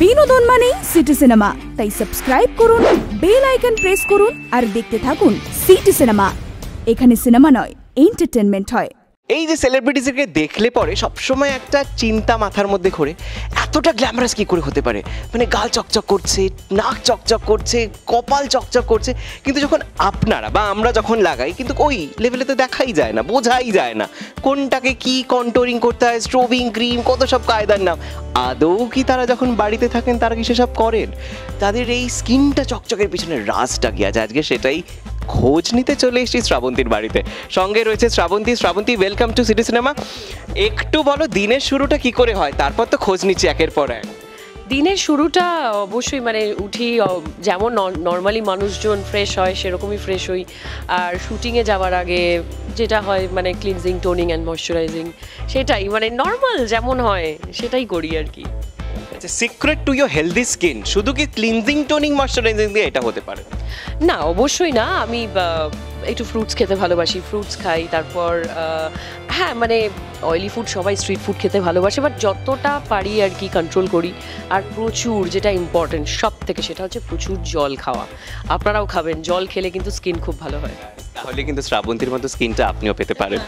বিনোদন মানেই City Cinema, তাই সাবস্ক্রাইব করুন, বেল আইকন প্রেস করুন আর দেখতে থাকুন সিটি সিনেমা। এখানে সিনেমা নয়, এন্টারটেইনমেন্ট হয়। এই যে সেলিব্রিটিজকে দেখলে পরে সবসময় একটা চিন্তা মাথার মধ্যে ঘোরে, এতটা গ্ল্যামারাস কি করে হতে পারে, মানে গাল চকচক করছে, নাক চকচক করছে, কপাল চকচক করছে, কিন্তু যখন আপনারা বা আমরা যখন লাগাই কিন্তু ওই লেভেলে তো দেখাই যায় না, বোঝাই যায় না কোনটাকে কি কন্ট্রোলিং করতে হয়, স্ট্রোবিং ক্রিম, কত সব কায়দার নাম। আদৌ কি তারা যখন বাড়িতে থাকেন তারা কি সেসব করেন? তাদের এই স্কিনটা চকচকের পিছনে রাজটা কি আছে, আজকে সেটাই খোঁজ নিতে চলে এসেছি শ্রাবন্তীর বাড়িতে। সঙ্গে রয়েছে Srabanti. Srabanti, welcome to City Cinema. একটু বলো দিনের শুরুটা কি করে হয়, তারপর তো খোঁজ নিচ্ছি একের পর এক। দিনের শুরুটা অবশ্যই মানে উঠি, যেমন নর্মালি মানুষজন ফ্রেশ হয় সেরকমই ফ্রেশ হই। আর শুটিংয়ে যাওয়ার আগে যেটা হয় মানে ক্লিনজিং, টোনিং অ্যান্ড ময়শ্চারাইজিং, সেটাই মানে নর্মাল যেমন হয় সেটাই করি আর কি। Secret to your healthy skin শুধু কি ক্লিনজিং, টোনিং, ময়শ্চারাইজিং দিয়ে এটা হতে পারে না? অবশ্যই না। আমি একটু ফ্রুটস খেতে ভালোবাসি, ফ্রুটস খাই। তারপর হ্যাঁ মানে অয়েলি ফুড, সবাই স্ট্রিট ফুড খেতে ভালোবাসে, বাট যতটা পারি আর কি কন্ট্রোল করি। আর প্রচুর যেটা ইম্পর্টেন্ট সব থেকে, সেটা হচ্ছে প্রচুর জল খাওয়া। আপনারাও খাবেন, জল খেলে কিন্তু স্কিন খুব ভালো হয়। তাহলে কিন্তু শ্রাবন্তীর মতো স্কিনটা আপনিও পেতে পারেন।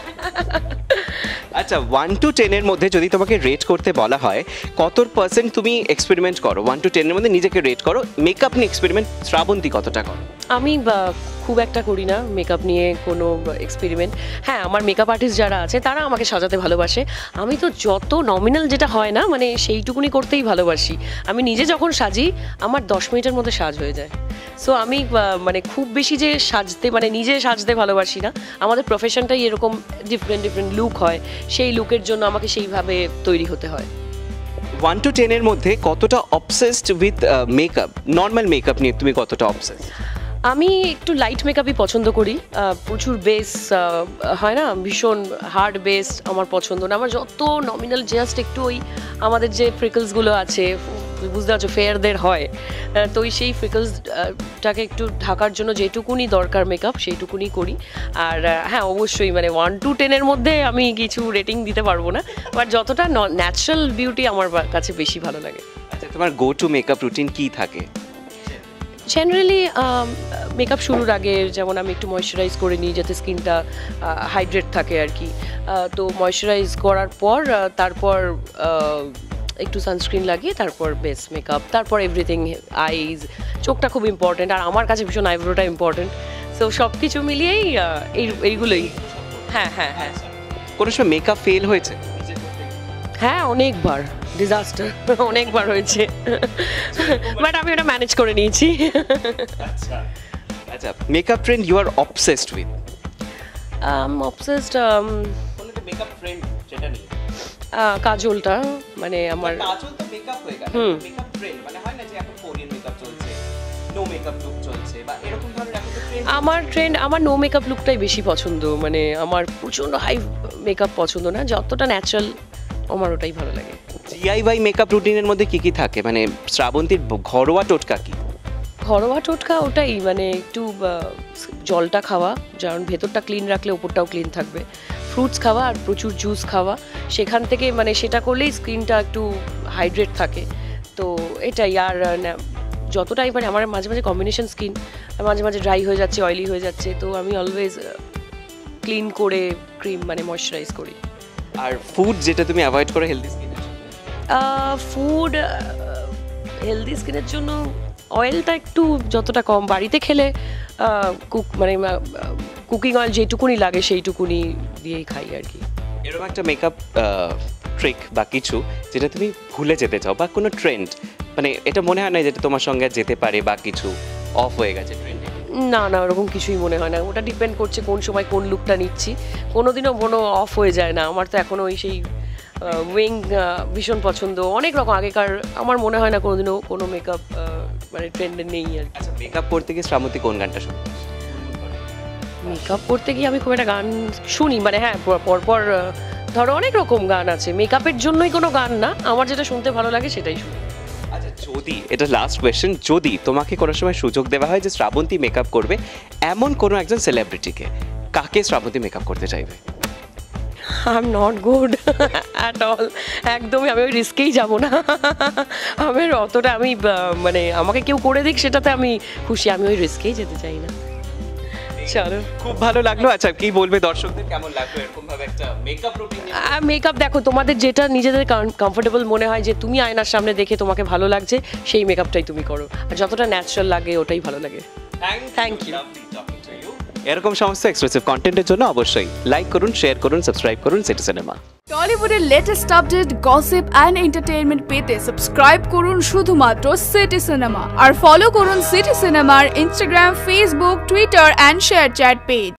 আচ্ছা, 1 to 10 এর মধ্যে যদি তোমাকে রেট করতে বলা হয়, কত % তুমি এক্সপেরিমেন্ট করো? 1 to 10 এর মধ্যে নিজেকে রেট করো। মেকআপ নিয়ে এক্সপেরিমেন্ট শ্রাবন্তী কতটা করো? আমি খুব একটা করি না মেকআপ নিয়ে কোনো এক্সপেরিমেন্ট। হ্যাঁ, আমার মেকআপ আর্টিস্ট যারা আছে তারা আমাকে সাজাতে ভালোবাসে। আমি তো যত নমিনাল যেটা হয় না মানে সেইটুকুনি করতেই ভালোবাসি। আমি নিজে যখন সাজি আমার 10 মিনিটের মধ্যে সাজ হয়ে যায়। সো আমি মানে খুব বেশি যে সাজতে মানে নিজে সাজতে ভালোবাসি না। আমাদের প্রফেশনটাই এরকম, ডিফারেন্ট লুক হয়, সেই লুকের জন্য আমাকে সেইভাবে তৈরি হতে হয়। 1 to 10 এর মধ্যে কতটা obsessed with makeup? Normal makeup নিয়ে তুমি কতটা অবসেসড? আমি একটু লাইট মেকআপই পছন্দ করি। প্রচুর বেস হয় না, ভীষণ হার্ড বেস আমার পছন্দ না। আমার যত নমিনাল জাস্ট একটু ওই আমাদের যে ফ্রিকলসগুলো আছে, বুঝতে পারছো, ফেয়ারদের হয়, তো সেই ফ্রিকলসটাকে একটু ঢাকার জন্য যেটুকুনি দরকার মেকআপ সেইটুকুনি করি। আর হ্যাঁ অবশ্যই মানে 1 to 10 এর মধ্যে আমি কিছু রেটিং দিতে পারবো না, বাট যতটা ন্যাচারাল বিউটি আমার কাছে বেশি ভালো লাগে। আচ্ছা, তোমার গো টু মেকআপ রুটিন কি থাকে? জেনারেলি মেকআপ শুরুর আগে যেমন আমি একটু ময়শ্চারাইজ করে নিই যাতে স্কিনটা হাইড্রেট থাকে আর কি। তো ময়শ্চারাইজ করার পর তারপর একটু সানস্ক্রিন লাগিয়ে তারপর বেস মেকআপ, তারপর এভরিথিং, আইজ, চোখটা খুব ইম্পর্টেন্ট, আর আমার কাছে ভীষণ আইব্রোটা ইম্পর্টেন্ট। সো সব কিছু মিলিয়েই এইগুলোই। হ্যাঁ হ্যাঁ হ্যাঁ। কোনো সময় মেকআপ ফেল হয়েছে? হ্যাঁ, অনেকবার, ডিজাস্টার অনেকবার হয়েছে, বাট আমি ওটা ম্যানেজ করে নিয়েছি। আচ্ছা, makeup trend you are obsessed with? Obsessed makeup trend যেটা নিয়ে কাজলটা, মানে আমার কাজল তো মেকআপ হয়ে গেল, মেকআপ ট্রেন্ড মানে হয় না যে এখন কোরিয়ান মেকআপ চলছে, নো মেকআপ লুক চলছে বা এরকম ধরনের এখন ট্রেন্ড। আমার নো মেকআপ লুকটাই বেশি পছন্দ। মানে আমার প্রচন্ড হাই মেকআপ পছন্দ না, যতটা ন্যাচারাল আমার ওটাই ভালো লাগে। DIY মেকআপ রুটিনের মধ্যে কি কি থাকে, মানে শ্রাবন্তীর ঘরোয়া টোটকা কি? ঘরোয়া টোটকা ওটাই মানে একটু জলটা খাওয়া, যেমন ভেতরটা ক্লিন রাখলে ওপরটাও ক্লিন থাকবে। ফ্রুটস খাওয়া আর প্রচুর জুস খাওয়া, সেখান থেকে মানে সেটা করলেই স্কিনটা একটু হাইড্রেট থাকে। তো এটাই। আর যতটাই মানে আমার মাঝে মাঝে কম্বিনেশন স্কিন, মাঝে মাঝে ড্রাই হয়ে যাচ্ছে, অয়েলি হয়ে যাচ্ছে, তো আমি অলওয়েজ ক্লিন করে ক্রিম মানে ময়শ্চারাইজ করি। আর ফুড যেটা তুমি অ্যাভয়েড করো হেলদি স্কিনের জন্য? ফুড হেলদি স্কিনের জন্য অয়েলটা একটু যতটা কম, বাড়িতে খেলে কুকিং অয়েল যেটুকুনি লাগে সেইটুকুনি দিয়েই খাই আর কি। এরকম একটা মেকআপ ট্রিক বা কিছু যেটা তুমি ভুলে যেতে চাও, বা কোনো ট্রেন্ড, মানে এটা মনে হয় না যেটা তোমার সঙ্গে যেতে পারে বা কিছু অফ হয়ে গেছে ট্রেন্ডে? না না, ওরকম কিছুই মনে হয় না। ওটা ডিপেন্ড করছে কোন সময় কোন লুকটা নিচ্ছি। কোনোদিনও কোনো অফ হয়ে যায় না। আমার তো এখনও ওই সেই উইং ভীষণ পছন্দ, অনেক রকম আগেকার। আমার মনে হয় না কোনোদিনও কোনো মেকআপ মানে ট্রেন্ডে নেই আর কি। আচ্ছা, মেকআপ করতে গিয়ে শ্রাবন্তী কোন গানটা শুনো? মেকআপ করতে গিয়ে আমি খুব একটা গান শুনি, মানে হ্যাঁ পরপর ধরো অনেক রকম গান আছে, মেকআপের জন্যই কোনো গান না, আমার যেটা শুনতে ভালো লাগে সেটাই শুনি। আচ্ছা, যদি এটা লাস্ট কোয়েশ্চেন, যদি তোমাকে কোনো সময় সুযোগ দেওয়া হয় যে শ্রাবন্তী মেকআপ করবে এমন কোনো একজন সেলিব্রিটিকে, কাকে শ্রাবন্তী মেকআপ করতে চাইবে? I am not good at all, একদমই আমি ওই রিস্কেই যাব না। আমি অতটা আমি মানে আমাকে কেউ করে দিক সেটাতে আমি খুশি, আমি ওই রিস্কেই যেতে চাই না। চলো, খুব ভালো লাগলো। আচ্ছা, কি বলবে দর্শকদের, কেমন লাগলো এরকম ভাবে একটা মেকআপ রুটিন? মেকআপ দেখো, তোমাদের যেটা নিজেদের কমফোর্টেবল মনে হয়, যে তুমি আয়নার সামনে দেখে তোমাকে ভালো লাগছে, সেই মেকআপটাই তুমি করো, আর যতটা ন্যাচারাল লাগে ওটাই ভালো লাগে। Thank you. এরকম সমস্ত এক্সক্লুসিভ কন্টেন্টের জন্য অবশ্যই লাইক করুন, শেয়ার করুন, সাবস্ক্রাইব করুন সিটি সিনেমা। টলিউডের latest update, gossip and entertainment পেতে সাবস্ক্রাইব করুন শুধুমাত্র সিটি সিনেমা, আর ফলো করুন সিটি সিনেমার Instagram, Facebook, Twitter and ShareChat page.